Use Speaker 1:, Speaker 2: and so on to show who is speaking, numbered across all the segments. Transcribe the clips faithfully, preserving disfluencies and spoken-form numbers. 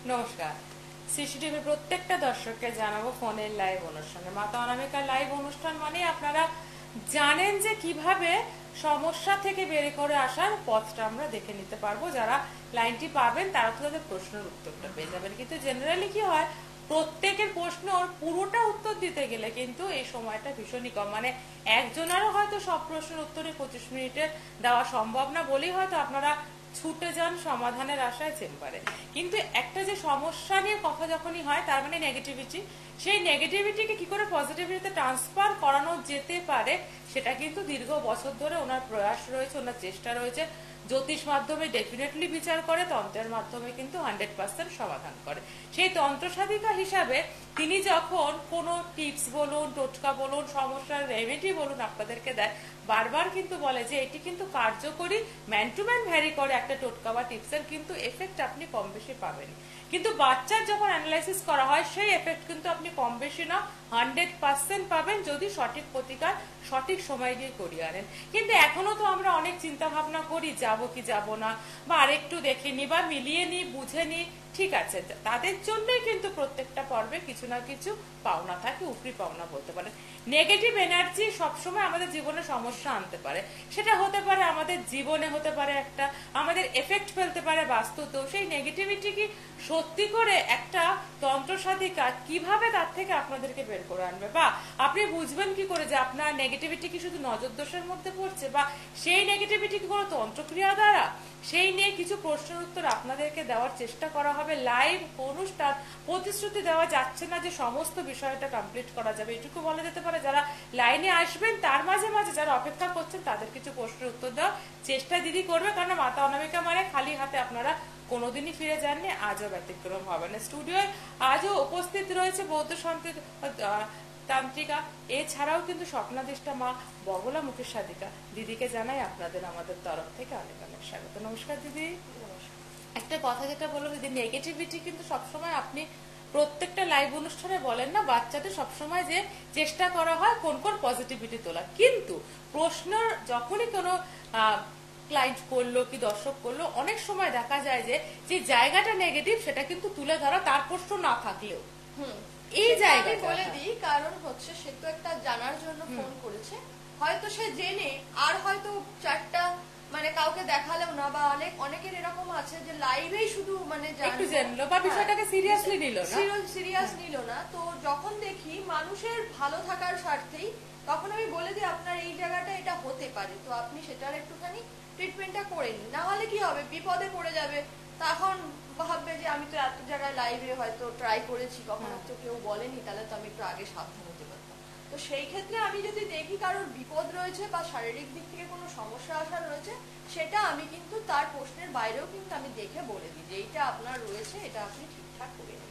Speaker 1: নমস্কার। সিসিটিভির প্রত্যেকটা দর্শককে জানাবো ফোনের লাইভ অনুষ্ঠানে। মাতা অনামিকার লাইভ অনুষ্ঠান মানে আপনারা জানেন যে কিভাবে সমস্যা থেকে বের করে আসার পথটা আমরা দেখে নিতে পারবো। যারা লাইনটি পাবেন তারা তো তাদের প্রশ্নের উত্তরটা পেয়ে যাবেন, কিন্তু জেনারেলি কি হয়, প্রত্যেকের প্রশ্ন পুরোটা উত্তর দিতে গেলে কিন্তু এই সময়টা ভীষণই কম, মানে একজনেরও হয়তো সব প্রশ্নের উত্তরে পঁচিশ মিনিটে দেওয়া সম্ভব না বলেই হয়তো আপনারা ছুটে যান সমাধানের আশায় চেম্বারে। কিন্তু একটা যে সমস্যা নিয়ে কথা যখনই হয়, তার মানে নেগেটিভিটি, সেই নেগেটিভিটিকে কি করে পজিটিভিটিতে ট্রান্সফার করানো যেতে পারে সেটা কিন্তু দীর্ঘ বছর ধরে ওনার প্রয়াস রয়েছে, ওনার চেষ্টা রয়েছে। জ্যোতিষ মাধ্যমে ডেফিনেটলি বিচার করে, তন্ত্রের মাধ্যমে কিন্তু হান্ড্রেড পার্সেন্ট সমাধান করে। সেই তন্ত্র সাধিকা হিসাবে তিনি যখন কোনো টিপস বলুন, টোটকা বলুন, সমস্যার রেমেডি বলুন আপনাদেরকে দেয়, বারবার কিন্তু বলে যে এটি কিন্তু কার্যকরী, ম্যান টু ম্যান ভ্যারি করে একটা টোটকা বা টিপসের কিন্তু এফেক্ট আপনি কম বেশি পাবেন। কিন্তু বাচ্চার যখন অ্যানালাইসিস করা হয় সেই এফেক্ট কিন্তু আপনি কম বেশি না হান্ড্রেড পার্সেন্ট পাবেন, যদি সঠিক প্রতিকার সঠিক সময় গিয়ে করিয়ে আনেন। কিন্তু এখনো তো আমরা অনেক চিন্তা ভাবনা করি, যাব কি যাব না, বা আরেকটু দেখে নি বা মিলিয়ে নি, বুঝে নি, ঠিক আছে। তাদের জন্যই কিন্তু প্রত্যেকটা পর্বে কিছু না কিছু পাওনা থাকে, উপরি পাওনা বলতে পারেন। নেগেটিভ এনার্জি সবসময় আমাদের জীবনে সমস্যা আনতে পারে। সেটা হতে পারে আমাদের জীবনে, হতে পারে একটা আমাদের এফেক্ট ফেলতে পারে বাস্তুতেও। সেই নেগেটিভিটি কি সত্যি করে একটা তন্ত্র সাধিকা কিভাবে তার থেকে আপনাদেরকে বের করে আনবে, বা আপনি বুঝবেন কি করে যে আপনার নেগেটিভিটি কি শুধু নজর দোষের মধ্যে পড়ছে, বা সেই নেগেটিভিটি কি কোনো তন্ত্রক্রিয়া দ্বারা, সেই নিয়ে কিছু প্রশ্নের উত্তর আপনাদেরকে দেওয়ার চেষ্টা করা হবে লাইভ অনুষ্ঠান। প্রতিশ্রুতি দেওয়া যাচ্ছে না যে সমস্ত বিষয়টা কমপ্লিট করা যাবে, এটুকু বলা যেতে পারে যারা লাইনে আসবেন তার মাঝে মাঝে যারা অপেক্ষা করছেন তাদের কিছু প্রশ্নের উত্তর দেওয়ার চেষ্টা দিদি করবে। কারণ মাতা অনামিকা মানে খালি হাতে আপনারা কোনোদিনই ফিরে যাননি, আজও ব্যতিক্রম হবে না। স্টুডিওয় আজও উপস্থিত রয়েছে বৌদ্ধ শান্তি তান্ত্রিকা, এছাড়াও কিন্তু স্বপ্নাদিষ্টা মা বগলা মুখের সাধিকা। দিদিকে জানাই আপনাদের আমাদের তরফ থেকে অনেক অনেক স্বাগত। নমস্কার দিদি। একটা কথা যেটা বলবো দিদি, নেগেটিভিটি কিন্তু সবসময় আপনি প্রত্যেকটা লাইভ অনুষ্ঠানে বলেন না, বাচ্চাদের সবসময় যে চেষ্টা করা হয় কোন কোন পজিটিভিটি তোলা, কিন্তু প্রশ্ন যখনই কোনো ক্লায়েন্ট করলো কি দর্শক করলো, অনেক সময় দেখা যায় যে যে জায়গাটা নেগেটিভ সেটা কিন্তু তুলে ধরা, তার প্রশ্ন না থাকলেও এই জায়গাটা
Speaker 2: বলে দিই। কারণ হচ্ছে সে তো একটা জানার জন্য ফোন করেছে, হয়তো সে জেনে আর হয়তো চারটা মানে কাউকে দেখালেও না, বা অনেক অনেকের এরকম আছে যে লাইভেই শুধু মানে
Speaker 1: একটু জানলো বা বিষয়টাকে সিরিয়াসলি নিল না,
Speaker 2: সিরিয়াস নিল না। তো যখন দেখি মানুষের ভালো থাকার স্বার্থেই, তখন আমি বলে দিই আপনার এই জায়গাটা এটা হতে পারে, তো আপনি সেটার একটুখানি ট্রিটমেন্টটা করে নিন, না হলে কি হবে, বিপদে পড়ে যাবে। তখন ভাববে যে আমি তো এত জায়গায় লাইভে হয়তো ট্রাই করেছি, কখনো তো কেউ বলেনি, তাহলে তো আমি একটু আগে সাবধান হতে পারতাম। তো সেই ক্ষেত্রে আমি যদি দেখি কারোর বিপদ রয়েছে বা শারীরিক দিক থেকে কোনো সমস্যা আসা রয়েছে, সেটা আমি কিন্তু তার প্রশ্নের বাইরেও কিন্তু আমি দেখে বলে দিই যে এইটা আপনার রয়েছে, এটা আপনি ঠিকঠাক করে নিন।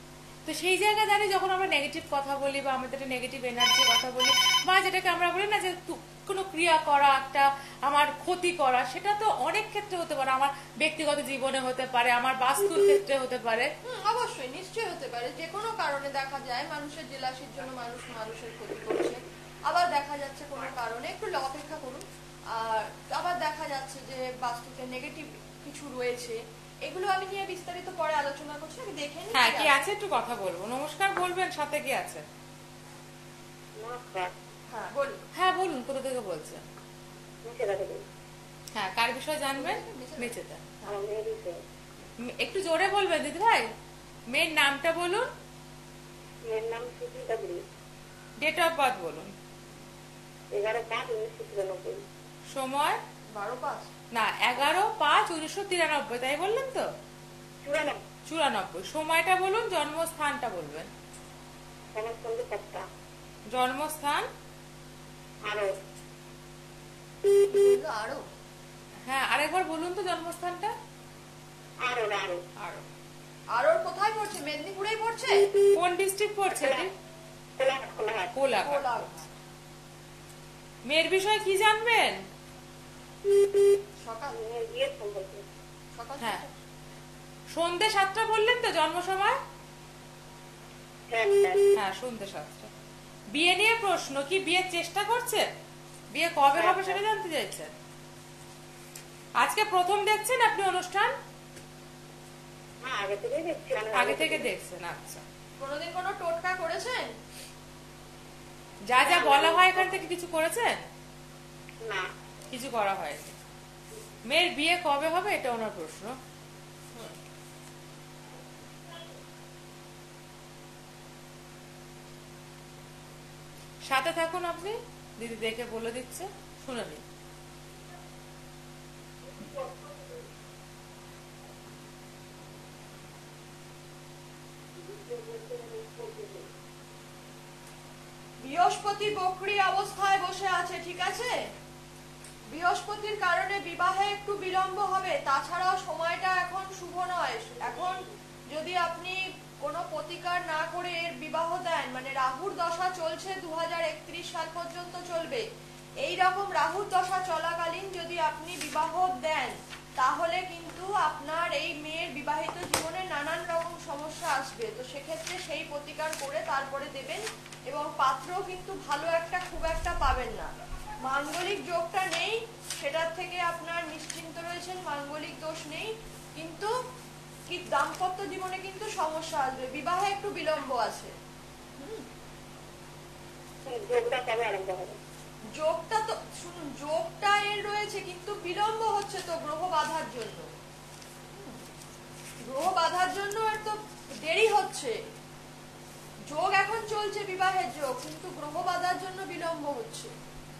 Speaker 1: তো সেই জায়গায় দাঁড়িয়ে যখন আমরা নেগেটিভ কথা বলি বা আমাদের নেগেটিভ এনার্জি কথা বলি, বা যেটাকে আমরা বলি না যে কোনো ক্রিয়া করা, একটা আমার ক্ষতি করা, সেটা তো অনেক ক্ষেত্রে হতে পারে, আমার ব্যক্তিগত জীবনে হতে পারে, আমার বাস্তুর ক্ষেত্রে হতে পারে।
Speaker 2: অবশ্যই নিশ্চয়ই হতে পারে, যে কোনো কারণে দেখা যায় মানুষের জেলাসির জন্য মানুষ মানুষের ক্ষতি করছে, আবার দেখা যাচ্ছে কোনো কারণে, একটু অপেক্ষা করুন, আর আবার দেখা যাচ্ছে যে বাস্তুতে নেগেটিভ কিছু রয়েছে। এগুলো আমি নিয়ে বিস্তারিত পরে আলোচনা করছি, আমি দেখে নিই।
Speaker 1: হ্যাঁ, কি আছে একটু কথা বলবো। নমস্কার বলবেন, সাথে কি আছে?
Speaker 3: নমস্কার।
Speaker 2: হ্যাঁ বলুন।
Speaker 1: হ্যাঁ বলুন, কোথা থেকে বলছেন? হ্যাঁ, কার বিষয়ে জানবেন? মেচেদা। একটু জোরে বলবেন দিদি ভাই, মেয়ের নামটা বলুন।
Speaker 3: মেয়ের নাম সুচিতা বুড়ি।
Speaker 1: ডেট অফ বার্থ বলুন।
Speaker 3: এগারো পাঁচ উনিশশো তিরানব্বই।
Speaker 1: সময়?
Speaker 2: বারো পাঁচ
Speaker 1: না, এগারো পাঁচ উনিশশো তিরানব্বই, তাই বললেন তো?
Speaker 3: চুরানব্বই।
Speaker 1: চুরানব্বই। সময়টা বলুন, জন্মস্থানটা বলবেন। জন্মস্থান?
Speaker 2: আরো আরো
Speaker 1: হ্যাঁ, আরেকবার বলুন তো জন্মস্থানটা।
Speaker 3: আরো আরো
Speaker 1: আরো।
Speaker 2: আরো কোথায় পড়ছে? মেদিনীপুরেই পড়ছে?
Speaker 1: কোন ডিস্ট্রিক্ট পড়ছে? কোলাঘাট। মেয়ের বিষয়ে কি জানবেন?
Speaker 2: সকাল সকাল
Speaker 1: হ্যাঁ, সন্ধ্যে সাতটা বললেন তো জন্ম সময়? হ্যাঁ, সন্ধ্যে সাতটা। বিয়ে নিয়ে প্রশ্ন, কি বিয়ের চেষ্টা করছে? বিয়ে কবে হবে সেটা জানতে চাইছেন? আজকে প্রথম দেখছেন আপনি অনুষ্ঠান?
Speaker 3: হ্যাঁ আগে থেকেই দেখছি অনেক
Speaker 1: আগে থেকে দেখছেন, আচ্ছা।
Speaker 2: কোনোদিন কোনো টোটকা করেছেন?
Speaker 1: যা যা বলা হয় এখান থেকে কিছু করেছেন?
Speaker 3: না।
Speaker 1: কিছু করা হয়নি। মেয়ের বিয়ে কবে হবে এটা ওনার প্রশ্ন। সাথে থাকুন আপনি, দিদি দেখে বলে দিচ্ছে, শুনে নিন।
Speaker 2: বৃহস্পতি বক্রী অবস্থায় বসে আছে, ঠিক আছে? বৃহস্পতির কারণে বিবাহে একটু বিলম্ব হবে, তাছাড়াও সময়টা এখন শুভ নয়। এখন যদি আপনি কোনো প্রতিকার না করে এর বিবাহ দেন, মানে রাহুর দশা চলছে দু হাজার একত্রিশ সাল পর্যন্ত চলবে, এই রকম রাহুর দশা চলাকালীন যদি আপনি বিবাহ দেন তাহলে কিন্তু আপনার এই মেয়ের বিবাহিত জীবনে নানান রকম সমস্যা আসবে। তো সেক্ষেত্রে সেই প্রতিকার করে তারপরে দেবেন, এবং পাত্র কিন্তু ভালো একটা খুব একটা পাবেন না। মাঙ্গলিক যোগটা নেই, সেটার থেকে আপনার নিশ্চিন্ত রয়েছেন, মাঙ্গলিক দোষ নেই, কিন্তু কি দাম্পত্য জীবনে কিন্তু সমস্যা আসবে, বিবাহে একটু বিলম্ব আছে।
Speaker 3: যোগটা কবে আরম্ভ হবে?
Speaker 2: যোগটা তো শুনুন, যোগটা এর রয়েছে কিন্তু বিলম্ব হচ্ছে তো গ্রহ বাধার জন্য। গ্রহ বাধার জন্য আর তো দেরি হচ্ছে। যোগ এখন চলছে বিবাহের যোগ, কিন্তু গ্রহ বাধার জন্য বিলম্ব হচ্ছে।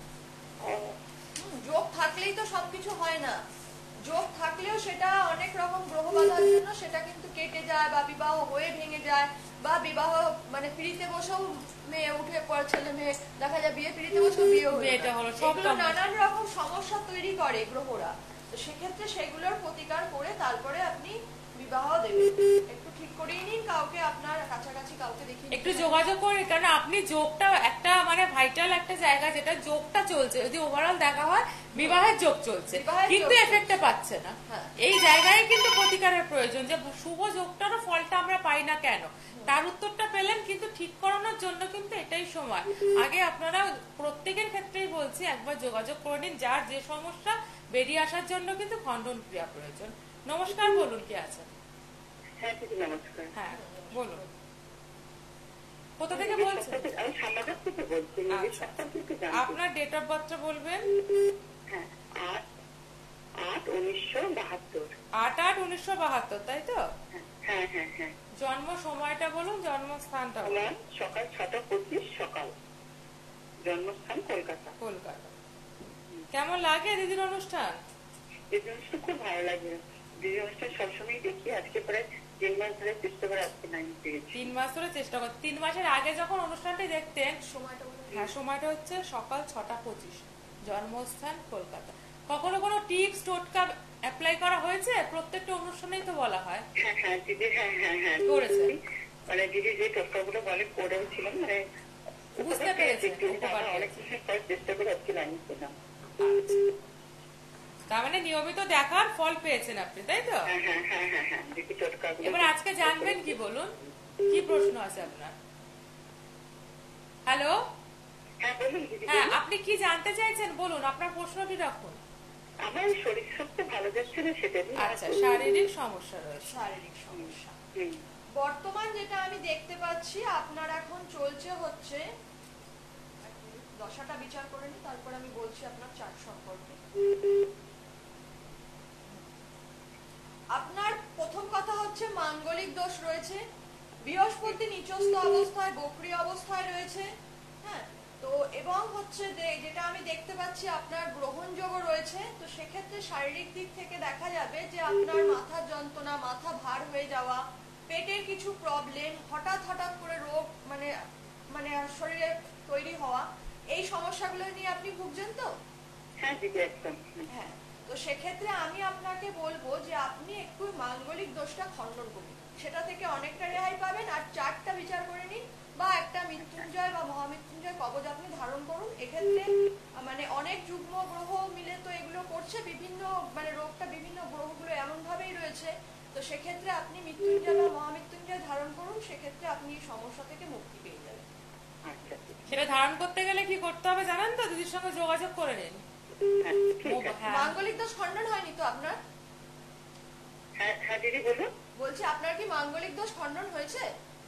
Speaker 2: যোগ থাকলেই তো সবকিছু হয় না, যোগ থাকলেও সেটা অনেক রকম গ্রহ বাধার জন্য সেটা কিন্তু কেটে যায়, বা বিবাহ হয়ে ভেঙে যায়, বা বিবাহ মানে পিড়িতে বসেও মেয়ে উঠে পড়ে, ছেলে মেয়ে দেখা যায় বিয়ে পিড়িতে বসেও বিয়ে হয়ে
Speaker 1: বিয়েটা হলো, সব
Speaker 2: এগুলো নানান রকম সমস্যা তৈরি করে গ্রহরা। তো সেক্ষেত্রে সেগুলোর প্রতিকার করে তারপরে আপনি বিবাহ দেবেন। একটু ঠিক করেই নিন, কাউকে আপনার কাছাকাছি কাউকে দেখিয়ে
Speaker 1: একটু যোগাযোগ করে, কারণ আপনি যোগটা একটা মানে ভাইটাল একটা জায়গা, যেটা যোগটা চলছে, যদি ওভারঅল দেখা হয় বিবাহের যোগ চলছে
Speaker 2: বিবাহের
Speaker 1: কিন্তু
Speaker 2: যোগ
Speaker 1: এফেক্টটা পাচ্ছে না।
Speaker 2: হ্যাঁ।
Speaker 1: এই জায়গায় কিন্তু প্রতিকারের প্রয়োজন, যে শুভ যোগটারও ফলটা আমরা পাই না কেন, তার উত্তরটা পেলেন। কিন্তু ঠিক করানোর জন্য কিন্তু এটাই সময়। আগে আপনারা প্রত্যেকের ক্ষেত্রেই বলছি, একবার যোগাযোগ করে নিন, যার যে সমস্যা বেরিয়ে আসার জন্য কিন্তু খণ্ডন ক্রিয়া প্রয়োজন। নমস্কার, বলুন কি আছেন?
Speaker 3: হ্যাঁ দিদি নমস্কার।
Speaker 1: হ্যাঁ বলুন, কোথা থেকে বলছেন?
Speaker 3: আমি সামাজার থেকে বলছি।
Speaker 1: আচ্ছা, আপনার ডেট অফ বার্থটা বলবেন?
Speaker 3: হ্যাঁ আট আট উনিশশো বাহাত্তর।
Speaker 1: আট আট উনিশশো বাহাত্তর, তাই তো?
Speaker 3: হ্যাঁ হ্যাঁ হ্যাঁ।
Speaker 1: জন্ম সময়টা বলুন, জন্মস্থানটা বলুন।
Speaker 3: আমার সকাল ছটা পঁচিশ সকাল, জন্মস্থান কলকাতা।
Speaker 1: কলকাতা। কেমন লাগে দিদির অনুষ্ঠান?
Speaker 3: এই জিনিসটা খুব ভালো লাগে। দিদির অনুষ্ঠান সবসময় দেখি, আজকে প্রায় তিন মাস ধরে চেষ্টা করে আজকে নাই পেয়েছি।
Speaker 1: তিন মাস ধরে চেষ্টা কর। তিন মাসের আগে যখন অনুষ্ঠানটি দেখতেন,
Speaker 2: সময়টা বলুন।
Speaker 1: হ্যাঁ সময়টা হচ্ছে সকাল ছটা পঁচিশ, জন্মস্থান কলকাতা। কখনো কোনো টিপস টোটকা অ্যাপ্লাই করা হয়েছে? প্রত্যেকটা অনুষ্ঠানেই তো বলা হয়।
Speaker 3: হ্যাঁ হ্যাঁ দিদি, হ্যাঁ হ্যাঁ হ্যাঁ
Speaker 1: করেছেন?
Speaker 3: মানে দিদি যে টোটকাগুলো বলে করেছিলাম, মানে
Speaker 1: বুঝতে পেরেছেন, উপকার
Speaker 3: অনেক
Speaker 1: পেয়েছেন।
Speaker 3: কিছু করার চেষ্টা করে আজকে লাইন পেলাম।
Speaker 1: তার মানে নিয়মিত দেখার ফল পেয়েছেন আপনি, তাই তো?
Speaker 3: হ্যাঁ হ্যাঁ হ্যাঁ হ্যাঁ হ্যাঁ দিদি টোটকাগুলো।
Speaker 1: এবার আজকে জানবেন কি বলুন, কি প্রশ্ন আছে আপনার? হ্যালো,
Speaker 3: হ্যাঁ বলুন দিদি।
Speaker 1: হ্যাঁ আপনি কি জানতে চাইছেন বলুন, আপনার প্রশ্নটি রাখুন।
Speaker 3: আমার শরীর স্বাস্থ্য ভালো যাচ্ছে না, সেটা নিয়ে।
Speaker 1: আচ্ছা, শারীরিক সমস্যা রয়েছে।
Speaker 2: শারীরিক সমস্যা
Speaker 3: হুম।
Speaker 2: বর্তমান যেটা আমি দেখতে পাচ্ছি আপনার এখন চলছে হচ্ছে, দশাটা বিচার করে নি তারপর আমি বলছি আপনার চার্ট সম্পর্কে। আপনার প্রথম কথা হচ্ছে মাঙ্গলিক দোষ রয়েছে, বৃহস্পতি নিচস্থ অবস্থায় বক্রী অবস্থায় রয়েছে। হ্যাঁ, তো এবং হচ্ছে যেটা আমি দেখতে পাচ্ছি আপনার গ্রহণযোগ রয়েছে। তো সেক্ষেত্রে শারীরিক দিক থেকে দেখা যাবে যে আপনার মাথার যন্ত্রণা, মাথা ভার হয়ে যাওয়া, পেটের কিছু প্রবলেম, হঠাৎ হঠাৎ করে রোগ মানে মানে শরীরে তৈরি হওয়া, এই সমস্যাগুলো নিয়ে আপনি ভুগছেন তো?
Speaker 3: হ্যাঁ দিদি একদম।
Speaker 2: হ্যাঁ, তো সেক্ষেত্রে আমি আপনাকে বলবো যে আপনি একটু মাঙ্গলিক দোষটা খণ্ডন করুন, সেটা থেকে অনেকটা রেহাই পাবেন। আর চারটা বিচার করে নিন, বা একটা মৃত্যুঞ্জয় বা মহামৃত্যুঞ্জয় কবচ আপনি ধারণ করুন। এক্ষেত্রে মানে অনেক যুগ্ম গ্রহ মিলে তো এগুলো করছে, বিভিন্ন মানে রোগটা বিভিন্ন গ্রহগুলো এমন ভাবেই রয়েছে। তো সেক্ষেত্রে আপনি মৃত্যুঞ্জয় বা মহামৃত্যুঞ্জয় ধারণ করুন, সেক্ষেত্রে আপনি এই সমস্যা থেকে মুক্তি পেয়ে যাবেন।
Speaker 3: আচ্ছা।
Speaker 1: সেটা ধারণ করতে গেলে কি করতে হবে জানেন তো? দিদির সঙ্গে যোগাযোগ করে নিন।
Speaker 3: হ্যাঁ ঠিক আছে।
Speaker 1: হ্যাঁ,
Speaker 2: মাঙ্গলিক দোষ খণ্ডন হয়নি তো আপনার?
Speaker 3: হ্যাঁ হ্যাঁ দিদি বলুন।
Speaker 2: বলছি আপনার কি মাঙ্গলিক দোষ খণ্ডন হয়েছে?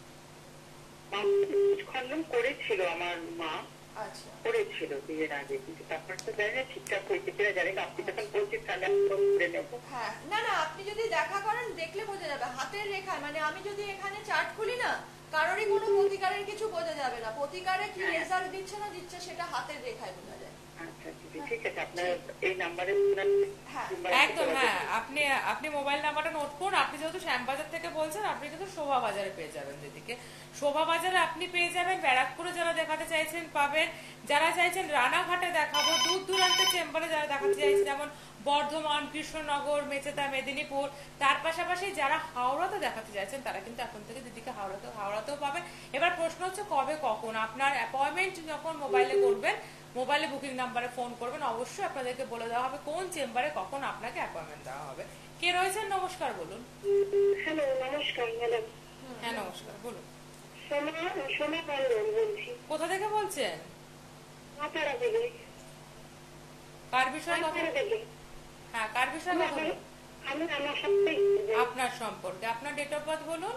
Speaker 3: খণ্ডন করেছিল আমার মা,
Speaker 2: আচ্ছা
Speaker 3: করেছিল বিয়ের আগে, কিন্তু তারপর তো জানি না ঠিকঠাক হয়েছে কিনা, জানি না। আপনি যখন বলছেন তাহলে আমি ফোন করে নেবো।
Speaker 2: হ্যাঁ, না না আপনি যদি দেখা করেন দেখলে বোঝা যাবে হাতের রেখায়, মানে আমি যদি এখানে চার্ট খুলি না, কারোরই কোনো প্রতিকারের কিছু বোঝা যাবে না। প্রতিকারে কি রেজাল্ট দিচ্ছে না দিচ্ছে সেটা হাতের রেখায় বোঝা যায়।
Speaker 3: আচ্ছা ঠিক আছে, আপনার এই নাম্বারে
Speaker 2: হ্যাঁ
Speaker 1: একদম, হ্যাঁ আপনি আপনি মোবাইল নাম্বারটা নোট করুন। আপনি যেহেতু শ্যামবাজার থেকে বলছেন, আপনি কিন্তু শোভা বাজারে পেয়ে যাবেন। যেদিকে শোভা বাজারে আপনি পেয়ে যাবেন, ব্যারাকপুরে যারা দেখাতে চাইছেন পাবেন, যারা চাইছেন রানাঘাটে দেখাবো, দূর দূরান্তের চেম্বারে যারা দেখাতে চাইছেন যেমন বর্ধমান, কৃষ্ণনগর, মেচেদা, মেদিনীপুর, তার পাশাপাশি যারা হাওড়াতে দেখাতে চাইছেন তারা কিন্তু এখন থেকে দিদিকে হাওড়াতে হাওড়াতেও পাবেন। এবার প্রশ্ন হচ্ছে কবে কখন আপনার অ্যাপয়েন্টমেন্ট যখন মোবাইলে করবেন, মোবাইলে বুকিং নাম্বারে ফোন করবেন, অবশ্যই আপনাদেরকে বলে দেওয়া হবে কোন চেম্বারে কখন আপনাকে অ্যাপয়েন্টমেন্ট দেওয়া হবে। কে রয়েছেন? নমস্কার, বলুন।
Speaker 3: হ্যালো, নমস্কার ম্যাডাম।
Speaker 1: হ্যাঁ নমস্কার, বলুন।
Speaker 3: সোমা সোমা মন্ডল বলছি।
Speaker 1: কোথা থেকে বলছেন?
Speaker 3: মাতারা থেকে।
Speaker 1: কার বিষয়ে কথা?
Speaker 3: মাতারা থেকে।
Speaker 1: হ্যাঁ, কার বিষয়ে কথা বলুন?
Speaker 3: আমি আমার সাথে
Speaker 1: আপনার সম্পর্কে। আপনার ডেট অফ বার্থ বলুন।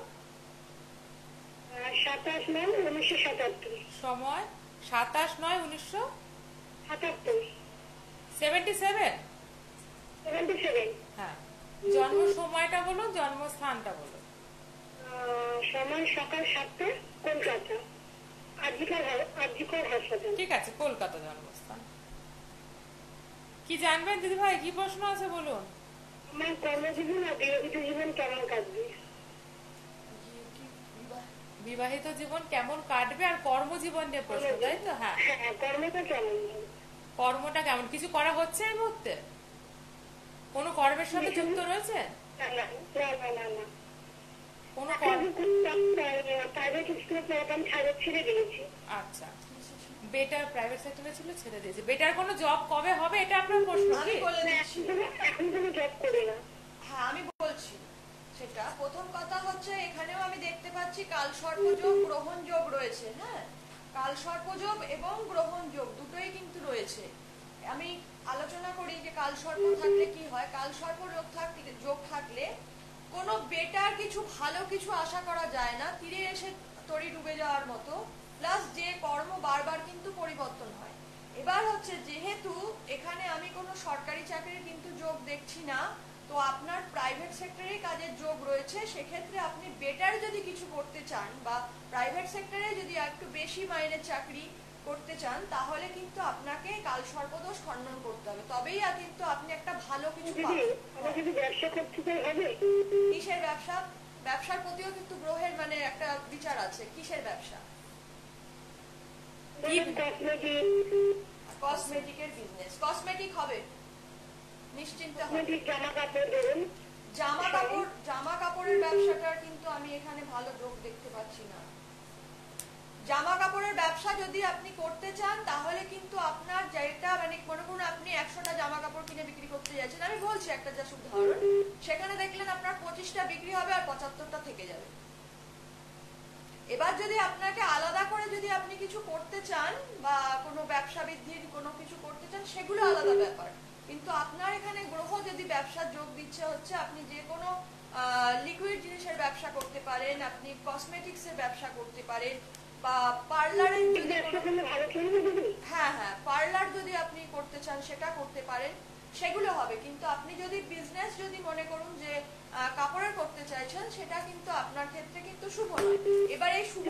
Speaker 3: সাতাশ নয় উনিশশো সাতাত্তর।
Speaker 1: সময় সাতাশ নয় উনিশশো
Speaker 3: সাতাত্তর।
Speaker 1: Seventy seven.
Speaker 3: Seventy seven.
Speaker 1: হ্যাঁ, জন্ম সময়টা বলুন, জন্মস্থানটা বলুন।
Speaker 3: সময় সকাল সাতটা, কলকাতা, আজিকার আজিকার হাসপাতাল।
Speaker 1: ঠিক আছে, কলকাতা জন্মস্থান। কি জানবেন দিদি ভাই, কি প্রশ্ন আছে বলুন।
Speaker 3: আমার কর্মজীবন আর বিবাহিত জীবন কেমন কাটবে?
Speaker 1: বিবাহিত জীবন কেমন কাটবে আর কর্মজীবন নিয়ে প্রশ্ন, তাই তো? হ্যাঁ,
Speaker 3: হ্যাঁ, কর্মটা কেমন?
Speaker 1: কর্মটা কেমন? কিছু করা হচ্ছে এই মুহূর্তে? কোন কর্মের সাথে যুক্ত রয়েছে?
Speaker 3: না না না না না।
Speaker 1: কোন কর্ম?
Speaker 3: প্রাইভেট স্কুলে পড়াতাম, ছাড়ে ছেড়ে দিয়েছি।
Speaker 1: আচ্ছা, বেটার প্রাইভেট সেক্টরে ছিল, ছেড়ে দিয়েছে। বেটার কোনো জব কবে হবে এটা আপনার প্রশ্ন
Speaker 2: আমি
Speaker 1: কি?
Speaker 2: বলে দিচ্ছি।
Speaker 3: এখন কোনো জব করি না।
Speaker 2: হ্যাঁ আমি বলছি সেটা। প্রথম কথা হচ্ছে এখানেও আমি দেখতে পাচ্ছি কাল সর্পযোগ, গ্রহণ যোগ রয়েছে। হ্যাঁ, কাল সর্পযোগ এবং গ্রহণ যোগ দুটোই কিন্তু রয়েছে। আমি আলোচনা করি যে কাল সর্প থাকলে কি হয়। কাল সর্প যোগ থাকলে যোগ থাকলে কোনো বেটার কিছু ভালো কিছু আশা করা যায় না, তীরে এসে তরি ডুবে যাওয়ার মতো। প্লাস যে কর্ম বারবার কিন্তু পরিবর্তন হয়। এবার হচ্ছে যেহেতু এখানে আমি কোনো সরকারি চাকরির কিন্তু যোগ দেখছি না, তো আপনার প্রাইভেট সেক্টরে কাজের যোগ রয়েছে। সেক্ষেত্রে আপনি বেটার যদি কিছু করতে চান বা প্রাইভেট সেক্টরে যদি একটু বেশি মাইনের চাকরি করতে চান, তাহলে কিন্তু আপনাকে কাল সর্পদোষ খণ্ডন করতে হবে, তবেই আর কিন্তু আপনি একটা ভালো কিছু পাবেন।
Speaker 3: ব্যবসা করতে চাই হবে?
Speaker 2: কিসের ব্যবসা? ব্যবসার প্রতিও কিন্তু গ্রহের মানে একটা বিচার আছে। কিসের ব্যবসা? কসমেটিকের বিজনেস। কসমেটিক হবে, নিশ্চিন্তে হবে।
Speaker 3: জামা কাপড় ধরুন,
Speaker 2: জামা কাপড় জামা কাপড়ের ব্যবসাটার কিন্তু আমি এখানে ভালো যোগ দেখতে পাচ্ছি না। জামা কাপড়ের ব্যবসা যদি আপনি করতে চান তাহলে কিন্তু আপনার যেটা মানে মনে করুন আপনি একশোটা জামা কাপড় কিনে বিক্রি করতে যাচ্ছেন, আমি বলছি একটা যা উদাহরণ, সেখানে দেখলেন আপনার পঁচিশটা বিক্রি হবে আর পঁচাত্তরটা থেকে যাবে। এবার যদি আপনাকে আলাদা করে যদি আপনি কিছু করতে চান বা কোনো ব্যবসা বৃদ্ধির কোনো কিছু করতে চান, সেগুলো আলাদা ব্যাপার। কিন্তু আপনার এখানে গ্রহ যদি ব্যবসার যোগ দিচ্ছে হচ্ছে আপনি যে কোনো লিকুইড জিনিসের ব্যবসা করতে পারেন, আপনি কসমেটিক্স এর ব্যবসা করতে পারেন, বা পার্লারের যদি হ্যাঁ হ্যাঁ পার্লার যদি আপনি করতে চান সেটা করতে পারেন, সেগুলো হবে। কিন্তু আপনি যদি বিজনেস যদি মনে করুন যে কাপড়ের করতে চাইছেন, সেটা কিন্তু আপনার ক্ষেত্রে কিন্তু শুভ নয়। এবার এই শুভ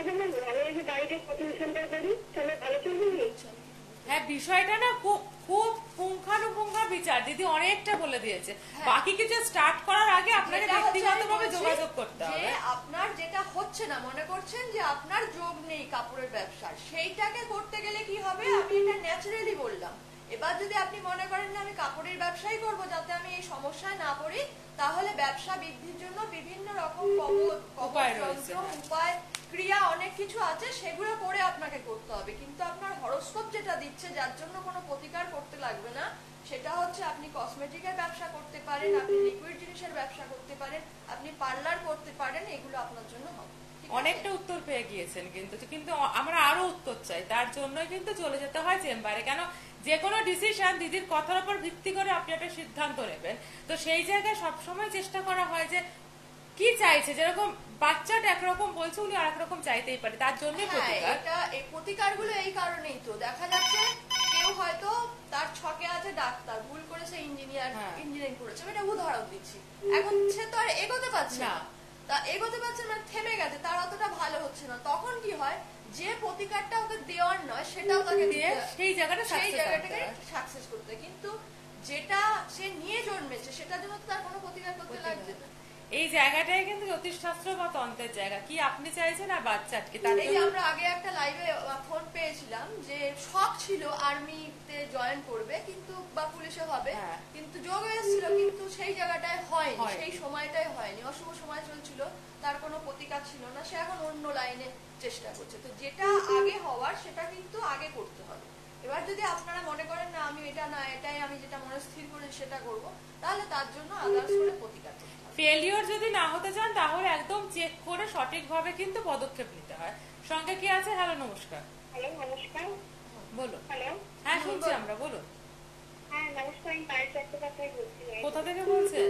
Speaker 1: হ্যাঁ, বিষয়টা না খুব খুব পুঙ্খানুপুঙ্খা বিচার দিদি অনেকটা বলে দিয়েছে। বাকি কিছু স্টার্ট করার আগে আপনাকে ব্যক্তিগতভাবে যোগাযোগ করতে হবে।
Speaker 2: আপনার যেটা হচ্ছে না, মনে করছেন যে আপনার যোগ নেই কাপড়ের ব্যবসার, সেইটাকে করতে গেলে কি হবে, আমি এটা ন্যাচারালি বললাম। এবার যদি আপনি মনে করেন যে আমি কাপড়ের ব্যবসাই করব যাতে আমি এই সমস্যায় না পড়ি, তাহলে ব্যবসা বৃদ্ধির জন্য বিভিন্ন রকম উপায় ক্রিয়া অনেক কিছু আছে, সেগুলো করে আপনাকে করতে হবে। কিন্তু আপনার হরোস্কোপ যেটা দিচ্ছে, যার জন্য কোনো প্রতিকার করতে লাগবে না, সেটা হচ্ছে আপনি কসমেটিকের ব্যবসা করতে পারেন, আপনি লিকুইড জিনিসের ব্যবসা করতে পারেন, আপনি পার্লার করতে পারেন, এগুলো আপনার জন্য হবে।
Speaker 1: অনেকটা উত্তর পেয়ে গিয়েছেন, কিন্তু কিন্তু আমরা আরো উত্তর চাই, তার জন্যই কিন্তু চলে যেতে হয় চেম্বারে। কেন, যে কোনো ডিসিশন দিদির কথার উপর ভিত্তি করে আপনি একটা সিদ্ধান্ত নেবেন, তো সেই জায়গায় সবসময় চেষ্টা করা হয় যে কি চাইছে, যেরকম বাচ্চাটা একরকম বলছে, উনি আর রকম চাইতেই পারে, তার জন্য
Speaker 2: হ্যাঁ,
Speaker 1: প্রতিকার।
Speaker 2: এটা এই প্রতিকারগুলো এই কারণেই তো দেখা যাচ্ছে কেউ হয়তো তার ছকে আছে ডাক্তার, ভুল করে সে ইঞ্জিনিয়ার
Speaker 1: হ্যাঁ।
Speaker 2: ইঞ্জিনিয়ারিং করেছে, আমি এটা উদাহরণ দিচ্ছি। এখন সে তো আর এগোতে পারছে
Speaker 1: না।
Speaker 2: না, তা এগোতে পারছে না, থেমে গেছে, তার অতটা ভালো হচ্ছে না, তখন কি হয়, যে প্রতিকারটা ওকে দেওয়ার নয় সেটাও তাকে
Speaker 1: দিয়ে
Speaker 2: দিতে হয়।
Speaker 1: সেই জায়গাটা
Speaker 2: সেই
Speaker 1: success
Speaker 2: জায়গাটাকে
Speaker 1: আনতে হয়।
Speaker 2: সাকসেস করতে হয়। কিন্তু যেটা সে নিয়ে জন্মেছে সেটার জন্য তো তার কোনো প্রতিকার করতে লাগছে না।
Speaker 1: এই জায়গাটাই কিন্তু জ্যোতিষশাস্ত্র বা তন্ত্রের জায়গা, কি আপনি চাইছেন আর বাচ্চাটকে, তার
Speaker 2: এই যে
Speaker 1: জন্য
Speaker 2: আমরা আগে একটা লাইভে ফোন পেয়েছিলাম যে শখ ছিল আর্মিতে জয়েন করবে কিন্তু বা পুলিশে হবে,
Speaker 1: হ্যাঁ।
Speaker 2: কিন্তু যোগ এসেছিল কিন্তু সেই জায়গাটায় হয়নি,
Speaker 1: হয়নি।
Speaker 2: সেই সময়টাই হয়নি, অশুভ সময় চলছিল, তার কোনো প্রতিকার ছিল না, সে এখন অন্য লাইনে চেষ্টা করছে। তো যেটা আগে হওয়ার সেটা কিন্তু আগে করতে হবে। এবার যদি আপনারা মনে করেন না আমি এটা না এটাই আমি যেটা মনে স্থির করে সেটা করব, তাহলে তার জন্য আদার্স করে প্রতিকার করতে হবে।
Speaker 1: ফেলিওর যদি না হতে চান তাহলে একদম চেক করে সঠিকভাবে কিন্তু পদক্ষেপ নিতে হয়। সঙ্গে কি আছে? হ্যালো, নমস্কার।
Speaker 3: হ্যালো, নমস্কার।
Speaker 1: বলুন।
Speaker 3: হ্যালো,
Speaker 1: হ্যাঁ, শুনছি আমরা, বলুন।
Speaker 3: হ্যাঁ নমস্কার, আমি পায়েল চট্টোপাধ্যায় বলছি।
Speaker 1: কোথা থেকে বলছেন?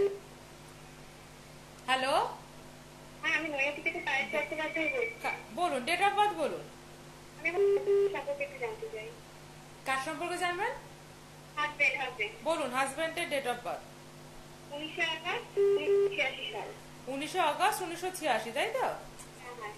Speaker 1: হ্যালো,
Speaker 3: হ্যাঁ, আমি নৈহাটি থেকে পায়েল চট্টোপাধ্যায় বলছি।
Speaker 1: কা- বলুন, ডেট অফ বার্থ বলুন।
Speaker 3: আমি আমার সম্পর্কে একটু জানতে চাই।
Speaker 1: কার সম্পর্কে জানবেন?
Speaker 3: হাজবেন্ড হাজবেন্ড
Speaker 1: বলুন, হাজবেন্ডের ডেট অফ বার্থ।
Speaker 3: উনিশশো আগস্ট উনিশশো ছিয়াশি সাল।
Speaker 1: উনিশশো আগস্ট উনিশশো ছিয়াশি, তাই তো?
Speaker 3: হ্যাঁ হ্যাঁ,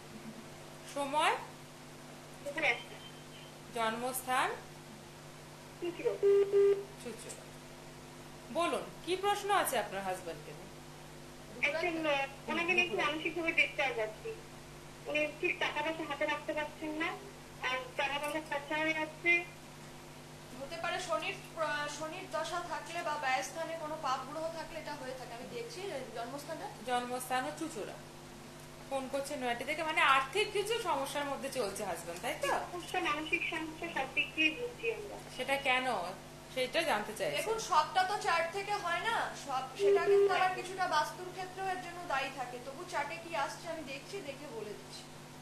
Speaker 1: সময়,
Speaker 3: দুপুরে একটা
Speaker 1: জন্মস্থান,
Speaker 3: চুচড়ো।
Speaker 1: চুচুড়া। বলুন, কি প্রশ্ন আছে আপনার হাজবেন্ডকে নিয়ে?
Speaker 3: একজন আহ, ওনাকে নিয়ে একটু মানসিকভাবে ডিস্টার্ব আছি। উনি ঠিক টাকা পয়সা হাতে রাখতে পারছেন না, আর টাকা পয়সা খরচা হয়ে যাচ্ছে।
Speaker 2: হতে পারে শনির প্র- শনির দশা থাকলে বা ব্যয়স্থানে কোনো পাপ গ্রহ থাকলে এটা হয়ে থাকে। আমি দেখছি জন্মস্থানটা
Speaker 1: জন্মস্থান ও চুচুড়া। ফোন করছে নয়াটি থেকে, মানে আর্থিক কিছু সমস্যার মধ্যে চলছে হাজবেন্ড, তাই তো?
Speaker 3: সমস্যা, মানসিক সমস্যা সব দিক দিয়ে বুঝছি আমরা।
Speaker 1: সেটা কেন, সেটা জানতে চাইছি।
Speaker 2: দেখুন, সবটা তো চার্ট থেকে হয় না, সব সেটা কিন্তু আবার কিছুটা বাস্তুর ক্ষেত্রেও এর জন্য দায়ী থাকে। তবু চার্টে কি আসছে আমি দেখছি, দেখে বলে দিচ্ছি।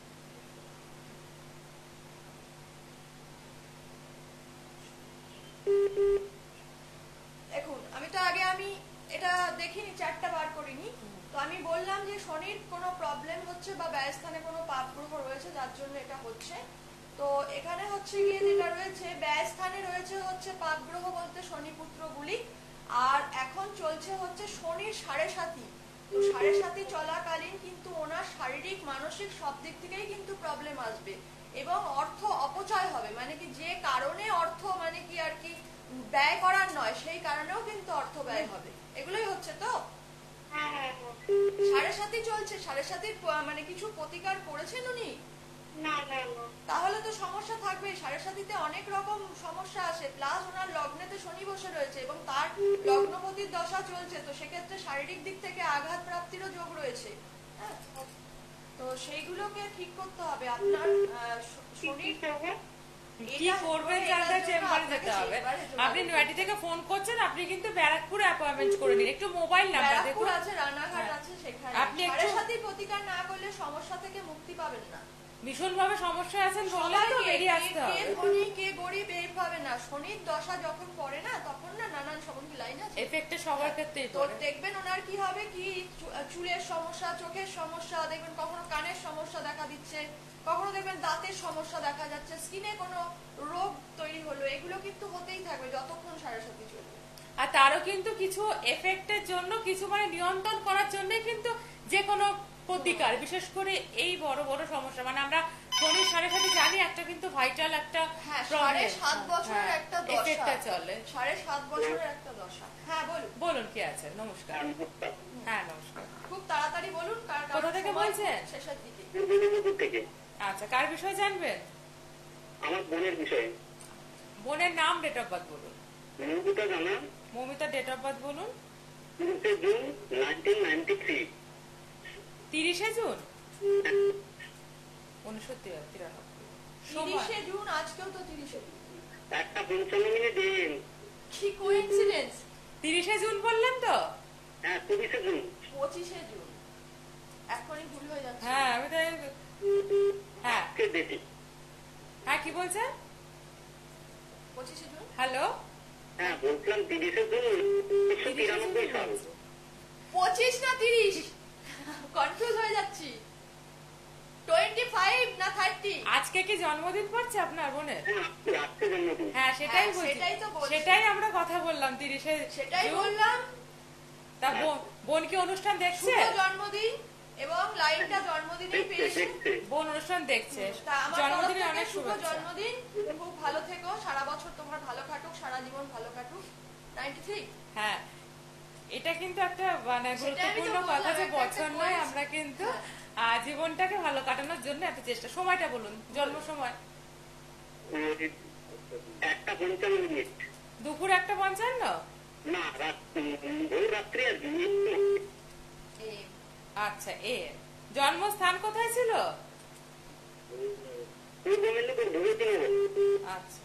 Speaker 2: দেখুন, আমি তো আগে আমি এটা দেখিনি, চারটা বার করিনি, তো আমি বললাম যে শনির কোনো প্রবলেম হচ্ছে বা ব্যয়স্থানে কোনো পাপ গ্রহ রয়েছে যার জন্য এটা হচ্ছে। তো এখানে হচ্ছে গিয়ে যেটা রয়েছে ব্যয়স্থানে রয়েছে হচ্ছে পাপ গ্রহ বলতে শনিপুত্র গুলি, আর এখন চলছে হচ্ছে শনির সাড়ে সাতি। তো সাড়ে সাতি চলাকালীন কিন্তু ওনার শারীরিক মানসিক সব দিক থেকেই কিন্তু প্রবলেম আসবে এবং অর্থ অপচয় হবে, মানে কি যে কারণে অর্থ মানে কি আর কি ব্যয় করার নয় সেই কারণেও কিন্তু অর্থ ব্যয় হবে। এগুলোই হচ্ছে তো।
Speaker 3: হ্যাঁ হ্যাঁ হ্যাঁ।
Speaker 2: সাড়ে সাতি চলছে, সাড়ে সাতির প- মানে কিছু প্রতিকার করেছেন উনি?
Speaker 3: না না না।
Speaker 2: তাহলে তো সমস্যা থাকবে। সাড়ে সাতিতে অনেক রকম সমস্যা আসে, প্লাস ওনার লগ্নেতে শনি বসে রয়েছে এবং তার লগ্নপতির দশা চলছে, তো সেক্ষেত্রে শারীরিক দিক থেকে আঘাত প্রাপ্তিরও যোগ রয়েছে। হ্যাঁ, তো সেইগুলোকে ঠিক করতে হবে। আপনার আহ, শ-
Speaker 3: কি কি
Speaker 2: শনির
Speaker 3: করবো?
Speaker 1: কি করবেন জানতে চেম্বারে যেতে হবে। আপনি নয়াটি থেকে ফোন করছেন, আপনি কিন্তু ব্যারাকপুরে অ্যাপয়েন্টমেন্ট করে নিন। একটু মোবাইল নাম্বার
Speaker 2: ব্যারাকপুর
Speaker 1: দেখুন।
Speaker 2: আছে, রানাঘাট
Speaker 1: হ্যাঁ।
Speaker 2: আছে, সেখানে
Speaker 1: আপনি
Speaker 2: সাড়ে
Speaker 1: একটু-
Speaker 2: সাতি প্রতিকার না করলে সমস্যা থেকে মুক্তি পাবেন না।
Speaker 1: ভীষণ ভাবে সমস্যায় আছেন বললে তো
Speaker 2: সবাইকে,
Speaker 1: বেরিয়ে
Speaker 2: কে
Speaker 1: আসতে
Speaker 2: কে
Speaker 1: হবে।
Speaker 2: ধনী কে গরিব এইভাবে না, শনির দশা যখন পড়ে না তখন না নানান সমস্ত লাইন আছে,
Speaker 1: এফেক্টে সবার ক্ষেত্রেই
Speaker 2: তো
Speaker 1: পড়ে।
Speaker 2: দেখবেন ওনার কি হবে কি চু- চুলের সমস্যা, চোখের সমস্যা, দেখবেন কখনো কানের সমস্যা দেখা দিচ্ছে, কখনো দেখবেন দাঁতের সমস্যা দেখা যাচ্ছে, স্কিনে কোনো রোগ তৈরি হলো, এগুলো কিন্তু হতেই থাকবে যতক্ষণ সাড়ে সাথে চলবে।
Speaker 1: আর তারও কিন্তু কিছু এফেক্টের জন্য, কিছু মানে নিয়ন্ত্রণ করার জন্য কিন্তু যে কোনো প্রতিকার, বিশেষ করে এই বড় বড় সমস্যা, মানে আমরা শনির সাড়ে সাথে জানি একটা কিন্তু ভাইটাল একটা
Speaker 2: হ্যাঁ, সাড়ে
Speaker 1: problem।
Speaker 2: সাত বছরের
Speaker 1: হ্যাঁ,
Speaker 2: একটা
Speaker 1: effect-টা
Speaker 2: দশা
Speaker 1: চলে।
Speaker 2: সাড়ে সাত বছরের একটা দশা। হ্যাঁ বলুন,
Speaker 1: বলুন কি আছে? নমস্কার। হ্যাঁ, নমস্কার।
Speaker 2: খুব তাড়াতাড়ি বলুন, কার- কারণ
Speaker 1: কোথা থেকে
Speaker 2: সময়
Speaker 1: বলছেন?
Speaker 2: শেষের দিকে।
Speaker 3: দুর্গাপুর থেকে।
Speaker 1: আচ্ছা, কার বিষয়ে জানবেন?
Speaker 3: আমার বোনের বিষয়ে।
Speaker 1: বোনের নাম, ডেট অফ বার্থ বলুন।
Speaker 3: মৌমিতা জানা,
Speaker 1: মৌমিতা, ডেট অফ বার্থ বলুন।
Speaker 3: তিরিশে জুন নাইনটিন নাইনটি থ্রি।
Speaker 1: তিরিশে জুন উনিশশো তিরানব্বই। সময়,
Speaker 2: তিরিশে জুন, আজকেও তো তিরিশে জুন।
Speaker 3: একটা পঞ্চান্ন দিন।
Speaker 2: কি কোইন্সিডেন্স!
Speaker 1: তিরিশে জুন বললেন তো?
Speaker 3: হ্যাঁ, তিরিশে জুন।
Speaker 2: পঁচিশে জুন, এখনই ভুল হয়ে যাচ্ছে।
Speaker 1: হ্যাঁ, আমি তাই। হ্যাঁ
Speaker 3: কে বেটি?
Speaker 1: হ্যাঁ, কি বলছেন?
Speaker 2: পঁচিশে জুন।
Speaker 1: হ্যালো,
Speaker 3: হ্যাঁ, বলছিলাম তিরিশে জুন উনিশশো তিরানব্বই সাল।
Speaker 2: পঁচিশ না তিরিশ? কনফিউজ হয়ে যাচ্ছি। টোয়েন্টি ফাইভ না থার্টি?
Speaker 1: আজকে কি জন্মদিন পড়ছে আপনার বোনের?
Speaker 4: আজকে জন্মদিন।
Speaker 1: হ্যাঁ সেটাই
Speaker 2: হ্যাঁ,
Speaker 1: বলছি,
Speaker 2: সেটাই তো বলছি।
Speaker 1: সেটাই আমরা কথা বললাম তিরিশে
Speaker 2: সেটাই
Speaker 1: জুন।
Speaker 2: বললাম।
Speaker 1: তা বোন বোন কি অনুষ্ঠান দেখছে?
Speaker 2: শুভ জন্মদিন এবং লাইনটা জন্মদিনেই
Speaker 4: দেখতে
Speaker 2: পেয়েছি।
Speaker 4: দেখতে
Speaker 1: বোন অনুষ্ঠান দেখছে,
Speaker 2: তা আমার তরফ
Speaker 1: জন্মদিনে
Speaker 2: থেকে
Speaker 1: অনেক
Speaker 2: শুভ
Speaker 1: শুভেচ্ছা।
Speaker 2: জন্মদিন, খুব ভালো থেকো, সারা বছর তোমার ভালো কাটুক, সারা জীবন ভালো কাটুক। Ninety three.
Speaker 1: হ্যাঁ এটা কিন্তু একটা মানে
Speaker 2: সেটাই আমি তো
Speaker 1: গুরুত্বপূর্ণ কথা
Speaker 2: বললাম,
Speaker 1: যে
Speaker 2: একটা
Speaker 1: বছর
Speaker 2: একটা
Speaker 1: নয়
Speaker 2: point।
Speaker 1: আমরা কিন্তু
Speaker 2: হ্যাঁ।
Speaker 1: আহ, জীবনটাকে ভালো কাটানোর জন্য একটা চেষ্টা। সময়টা বলুন, জন্ম সময়?
Speaker 4: ওই একটা পঞ্চান্ন মিনিট।
Speaker 1: দুপুর একটা পঞ্চান্ন?
Speaker 4: না, রাত ভোর রাত্রি আর কি।
Speaker 2: এই
Speaker 1: আচ্ছা এ জন্মস্থান কোথায় ছিল?
Speaker 4: পূর্ব মেদিনীপুর ভগবতীনগর।
Speaker 1: আচ্ছা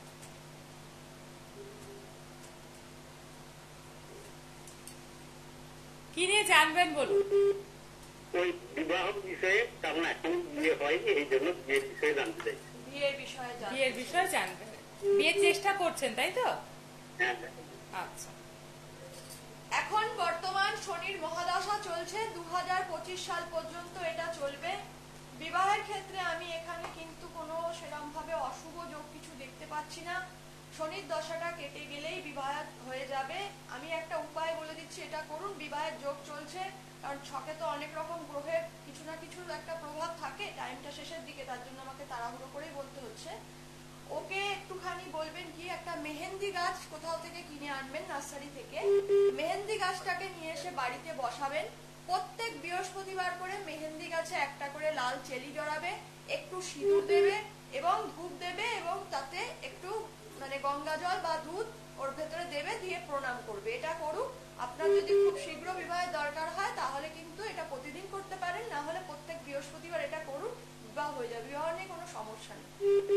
Speaker 1: কি নিয়ে জানবেন বলুন?
Speaker 4: ওই বিবাহ বিষয়ে, কারণ এখন বিয়ে হয়নি, এই জন্য বিয়ের বিষয়ে জানতে চাই।
Speaker 2: বিয়ের বিষয়ে জানতে
Speaker 1: বিয়ের বিষয়ে জানবেন, বিয়ের চেষ্টা করছেন তাই তো?
Speaker 4: হ্যাঁ,
Speaker 1: আচ্ছা
Speaker 2: এখন বর্তমান শনির মহাদশা চলছে, দু হাজার পঁচিশ সাল পর্যন্ত এটা চলবে। বিবাহের ক্ষেত্রে আমি এখানে কিন্তু কোনো সেরকম ভাবে অশুভ যোগ কিছু দেখতে পাচ্ছি না। শনির দশাটা কেটে গেলেই বিবাহ হয়ে যাবে। আমি একটা উপায় বলে দিচ্ছি, এটা করুন। বিবাহের যোগ চলছে, কারণ ছকে তো অনেক রকম গ্রহের কিছু না কিছু একটা প্রভাব থাকে, টাইমটা শেষের দিকে, তার জন্য আমাকে তাড়াহুড়ো করেই বলতে হচ্ছে। ওকে একটুখানি বলবেন কি, একটা মেহেন্দি গাছ কোথাও থেকে কিনে আনবেন, নার্সারি থেকে। মেহেন্দি গাছটাকে নিয়ে এসে বাড়িতে বসাবেন। প্রত্যেক বৃহস্পতিবার করে মেহেন্দি গাছে একটা করে লাল চেলি জড়াবে, একটু সিঁদুর দেবে এবং ধূপ দেবে, এবং তাতে একটু মানে গঙ্গা জল বা দুধ ওর ভেতরে দেবে, দিয়ে প্রণাম করবে। এটা করুক। আপনার যদি খুব শীঘ্র বিবাহের দরকার হয় তাহলে কিন্তু এটা প্রতিদিন করতে পারেন, না হলে প্রত্যেক বৃহস্পতিবার এটা করুন, বিবাহ হয়ে যাবে। বিবাহ নিয়ে কোনো সমস্যা নেই।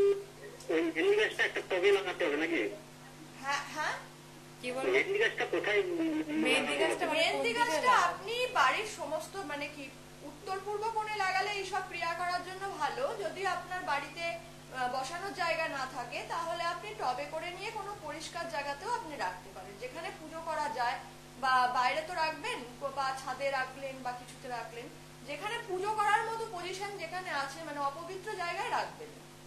Speaker 4: ওই মেহেন্দি গাছটা একটা টবে লাগাতে হবে নাকি?
Speaker 2: হ্যাঁ হ্যাঁ
Speaker 1: কি বলবেন?
Speaker 4: মেহেন্দি গাছটা কোথায়?
Speaker 1: মেহেন্দি গাছটা মানে কোন
Speaker 2: মেহেন্দি
Speaker 1: দিকে
Speaker 2: গাছটা
Speaker 1: লাগাবো?
Speaker 2: আপনি বাড়ির সমস্ত মানে কি উত্তর পূর্ব কোণে লাগালে এইসব ক্রিয়া করার জন্য ভালো। যদি আপনার বাড়িতে আহ, বসানোর জায়গা না থাকে তাহলে আপনি টবে করে নিয়ে কোনো পরিষ্কার জায়গাতেও আপনি রাখতে পারেন, যেখানে পুজো করা যায়। বা বাইরে তো রাখবেন, বা ছাদে রাখলেন বা কিছুতে রাখলেন, যেখানে পুজো করার মতো পজিশন যেখানে আছে, মানে অপবিত্র জায়গায় রাখবেন।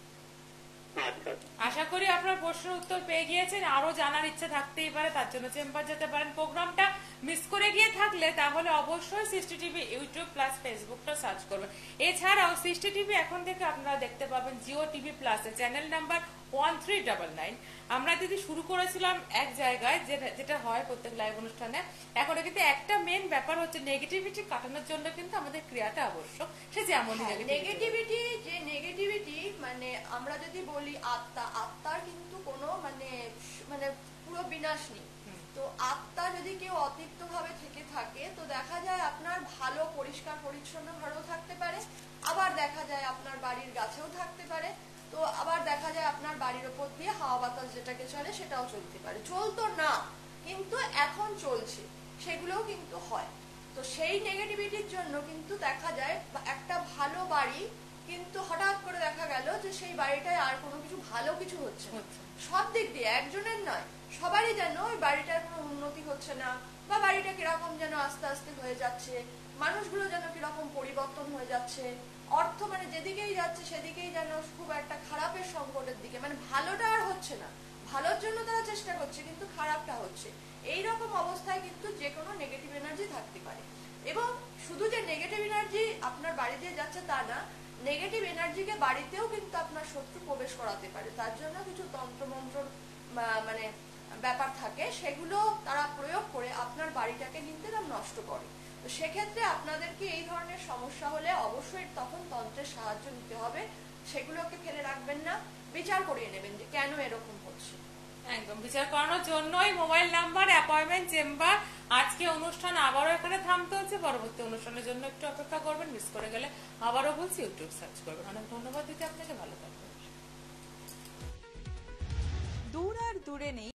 Speaker 4: আচ্ছা,
Speaker 1: আশা করি আপনার প্রশ্নের উত্তর পেয়ে গিয়েছেন। আরো জানার ইচ্ছে থাকতেই পারে, তার জন্য চেম্বার যেতে পারেন। প্রোগ্রামটা মিস করে গিয়ে থাকলে তাহলে অবশ্যই সৃষ্টি টিভি ইউটিউব প্লাস ফেসবুকটা সার্চ করবেন। এছাড়াও সৃষ্টি টিভি এখন থেকে আপনারা দেখতে পাবেন জিও টিভি প্লাসে, channel number one three double nine. আমরা যদি শুরু করেছিলাম এক জায়গায়, যেটা যেটা হয় প্রত্যেক লাইভ অনুষ্ঠানে, এখন কিন্তু একটা মেন ব্যাপার হচ্ছে নেগেটিভিটি কাটানোর জন্য কিন্তু আমাদের ক্রিয়াটা আবশ্যক, সে যেমনই নেগেটিভিটি।
Speaker 2: নেগেটিভিটি যে নেগেটিভিটি মানে আমরা যদি বলি আত্মা, আত্মার কিন্তু কোনো মানে মানে পুরো বিনাশ নেই। তো আত্মা যদি কেউ অতিরিক্ত ভাবে থেকে থাকে, তো দেখা যায় আপনার ভালো পরিষ্কার পরিচ্ছন্ন ঘরেও থাকতে পারে, আবার দেখা যায় আপনার বাড়ির গাছেও থাকতে পারে, তো আবার দেখা যায় আপনার বাড়ির ওপর দিয়ে হাওয়া বাতাস যেটাকে চলে সেটাও চলতে পারে। চলতো না, কিন্তু এখন চলছে, সেগুলোও কিন্তু হয়। তো সেই নেগেটিভিটির জন্য কিন্তু দেখা যায় একটা ভালো বাড়ি কিন্তু হঠাৎ করে দেখা গেল যে সেই বাড়িটায় আর কোনো কিছু ভালো কিছু হচ্ছে না। সব দিক দিয়ে, একজনের নয়, সবারই যেন ওই বাড়িটার কোনো উন্নতি হচ্ছে না, বা বাড়িটা কিরকম যেন আস্তে আস্তে হয়ে যাচ্ছে, মানুষগুলো যেন কিরকম পরিবর্তন হয়ে যাচ্ছে, অর্থ মানে যেদিকেই যাচ্ছে সেদিকেই যেন খুব একটা খারাপের সংকটের দিকে, মানে ভালোটা আর হচ্ছে না। ভালোর জন্য তারা চেষ্টা করছে কিন্তু খারাপটা হচ্ছে। এই রকম অবস্থায় কিন্তু যে কোনো নেগেটিভ এনার্জি থাকতে পারে। এবং শুধু যে নেগেটিভ এনার্জি আপনার বাড়ি দিয়ে যাচ্ছে তা না, নেগেটিভ এনার্জিকে বাড়িতেও কিন্তু আপনার শত্রু প্রবেশ করাতে পারে। তার জন্য কিছু তন্ত্রমন্ত্র মানে ব্যাপার থাকে, সেগুলো তারা প্রয়োগ করে আপনার বাড়িটাকে কিন্তু এরা নষ্ট করে। তো সেক্ষেত্রে আপনাদেরকে এই ধরনের সমস্যা হলে অবশ্যই তখন তন্ত্রের সাহায্য নিতে হবে। সেগুলোকে ফেলে রাখবেন না, বিচার করিয়ে নেবেন যে কেন এরকম হচ্ছে।
Speaker 1: একদম বিচার করানোর জন্যই মোবাইল নাম্বার, অ্যাপয়েন্টমেন্ট, চেম্বার। আজকে অনুষ্ঠান আবারও এখানে থামতে হচ্ছে, পরবর্তী অনুষ্ঠানের জন্য একটু অপেক্ষা করবেন। মিস করে গেলে আবারও বলছি ইউটিউব সার্চ করবেন। অনেক ধন্যবাদ দিতে আপনাকে, ভালো থাকবেন।
Speaker 5: দূর আর দূরে নেই